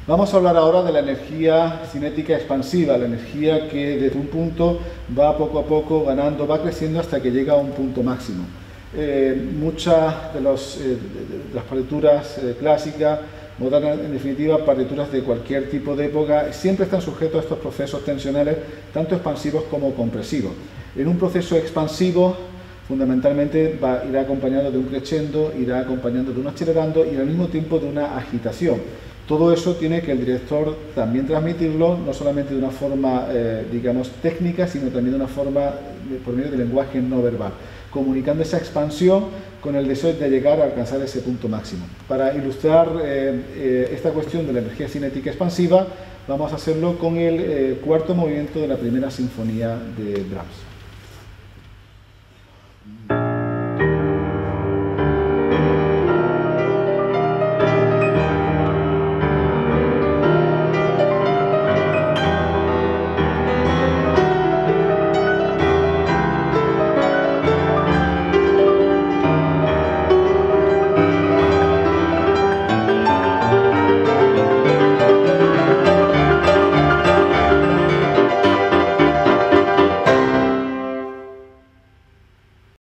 Vamos a hablar ahora de la energía cinética expansiva, la energía que desde un punto va poco a poco ganando, va creciendo hasta que llega a un punto máximo. Muchas de las partituras clásicas, modernas, en definitiva partituras de cualquier tipo de época, siempre están sujetos a estos procesos tensionales, tanto expansivos como compresivos. En un proceso expansivo, fundamentalmente irá acompañado de un crescendo, irá acompañando de un acelerando y al mismo tiempo de una agitación. Todo eso tiene que el director también transmitirlo, no solamente de una forma, digamos, técnica, sino también de una forma por medio del lenguaje no verbal, comunicando esa expansión con el deseo de llegar a alcanzar ese punto máximo. Para ilustrar esta cuestión de la energía cinética expansiva, vamos a hacerlo con el cuarto movimiento de la primera sinfonía de Brahms.